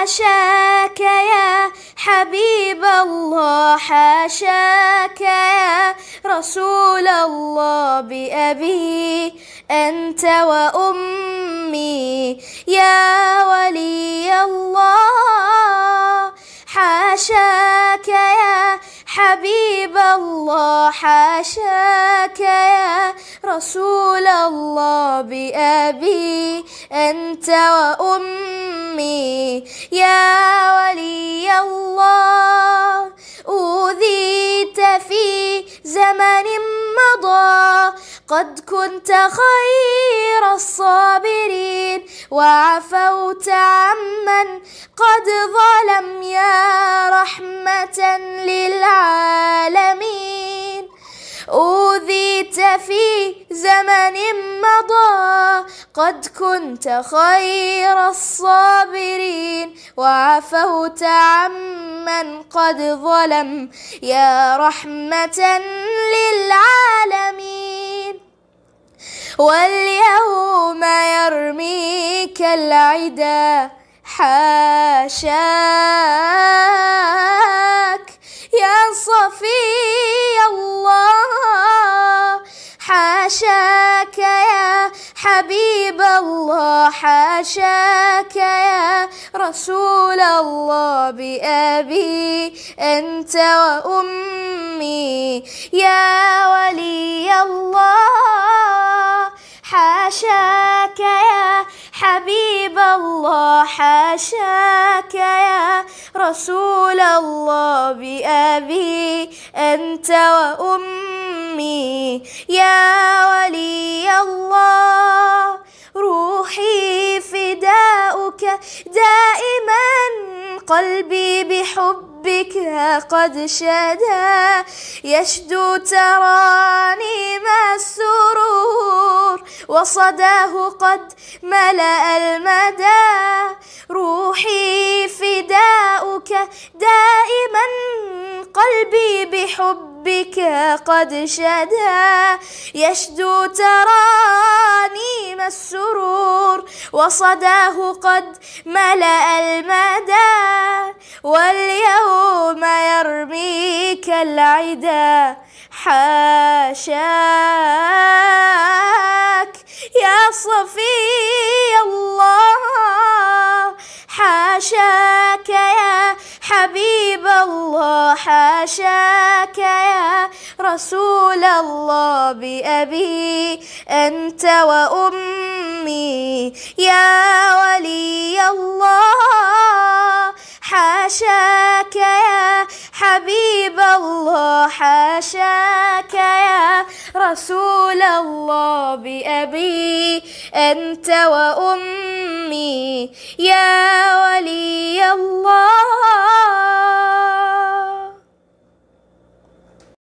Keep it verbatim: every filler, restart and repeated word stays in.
حاشاك يا حبيب الله، حاشاك يا رسول الله، بأبي أنت وأمي يا ولي الله. حاشاك يا حبيب الله، حاشاك يا رسول الله، بأبي أنت وأمي يا ولي الله. أوذيت في زمن مضى قد كنت خير الصابرين، وعفوت عمن قد ظلم يا رحمة للعالمين. أوذيت في زمن مضى قد كنت خير الصابرين، وعفوت عمن قد ظلم يا رحمة للعالمين. واليوم يرميك العدا حاشاك يا صفي الله، حاشاك يا حبيب الله، حاشاك يا رسول الله، بأبي أنت وأمي يا ولي الله. حاشاك يا حبيب الله، حاشاك يا رسول الله، بأبي أنت وأمي يا ولي الله. روحي فداؤك دائما، قلبي بحبك قد شدا، يشدو ترانيم السرور، وصداه قد ملأ المدى. روحي فداؤك دائما، قلبي بحبك قد شدا، يشدو ترانيم السرور، وصداه قد ملأ المدى. واليوم يرميك العدا حاشاك يا صفي الله، حاشاك يا حبيب الله، حاشاك يا رسول الله، بأبي أنت وأمي يا ولي الله. حاشاك يا حبيب الله، حاشاك يا رسول الله، بأبي أنت وأمي يا ولي